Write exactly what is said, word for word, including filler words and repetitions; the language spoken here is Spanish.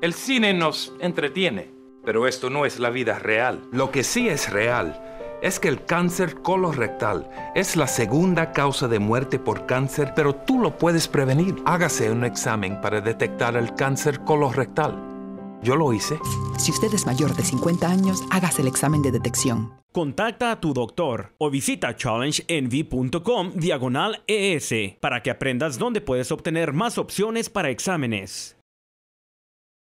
El cine nos entretiene, pero esto no es la vida real. Lo que sí es real es que el cáncer colorectal es la segunda causa de muerte por cáncer, pero tú lo puedes prevenir. Hágase un examen para detectar el cáncer colorectal. Yo lo hice. Si usted es mayor de cincuenta años, hágase el examen de detección. Contacta a tu doctor o visita challenge envy punto com diagonal E S para que aprendas dónde puedes obtener más opciones para exámenes.